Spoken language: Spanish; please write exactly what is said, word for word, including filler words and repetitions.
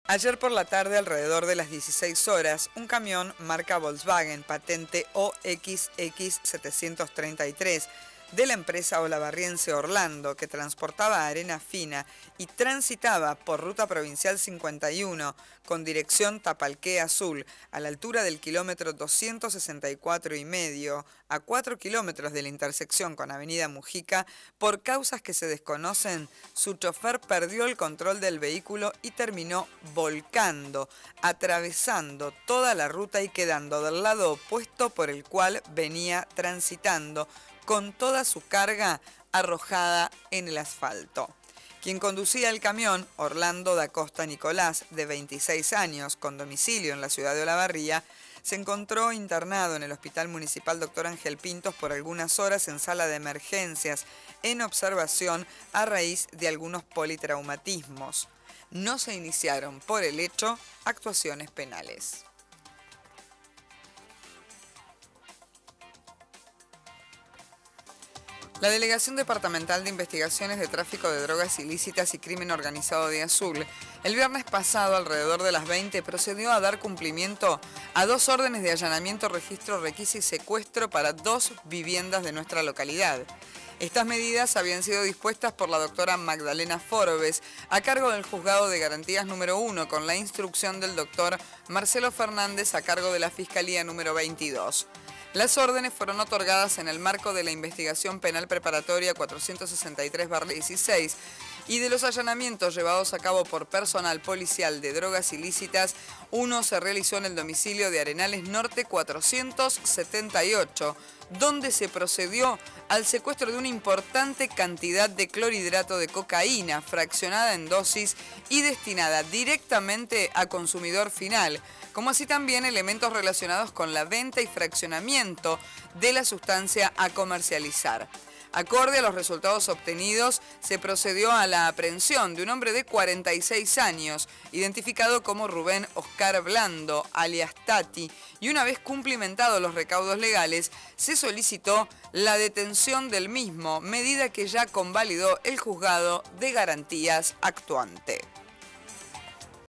Ayer por la tarde, alrededor de las dieciséis horas, un camión marca Volkswagen, patente O X X setecientos treinta y tres, de la empresa olavarriense Orlando, que transportaba arena fina y transitaba por ruta provincial cincuenta y uno con dirección Tapalqué Azul, a la altura del kilómetro doscientos sesenta y cuatro y medio, a cuatro kilómetros de la intersección con Avenida Mujica. Por causas que se desconocen, su chofer perdió el control del vehículo y terminó volcando, atravesando toda la ruta y quedando del lado opuesto por el cual venía transitando, con toda su carga arrojada en el asfalto. Quien conducía el camión, Orlando da Costa Nicolás, de veintiséis años, con domicilio en la ciudad de Olavarría, se encontró internado en el Hospital Municipal Doctor Ángel Pintos por algunas horas en sala de emergencias, en observación a raíz de algunos politraumatismos. No se iniciaron por el hecho actuaciones penales. La Delegación Departamental de Investigaciones de Tráfico de Drogas Ilícitas y Crimen Organizado de Azul, el viernes pasado, alrededor de las veinte, procedió a dar cumplimiento a dos órdenes de allanamiento, registro, requisa y secuestro para dos viviendas de nuestra localidad. Estas medidas habían sido dispuestas por la doctora Magdalena Forbes, a cargo del Juzgado de Garantías número uno, con la instrucción del doctor Marcelo Fernández, a cargo de la Fiscalía número veintidós. Las órdenes fueron otorgadas en el marco de la investigación penal preparatoria cuatrocientos sesenta y tres barra dieciséis y de los allanamientos llevados a cabo por personal policial de drogas ilícitas. Uno se realizó en el domicilio de Arenales Norte cuatrocientos setenta y ocho, donde se procedió al secuestro de una importante cantidad de clorhidrato de cocaína fraccionada en dosis y destinada directamente a consumidor final, como así también elementos relacionados con la venta y fraccionamiento de la sustancia a comercializar. Acorde a los resultados obtenidos, se procedió a la aprehensión de un hombre de cuarenta y seis años, identificado como Rubén Oscar Blando, alias Tati, y una vez cumplimentados los recaudos legales, se solicitó la detención del mismo, medida que ya convalidó el juzgado de garantías actuante.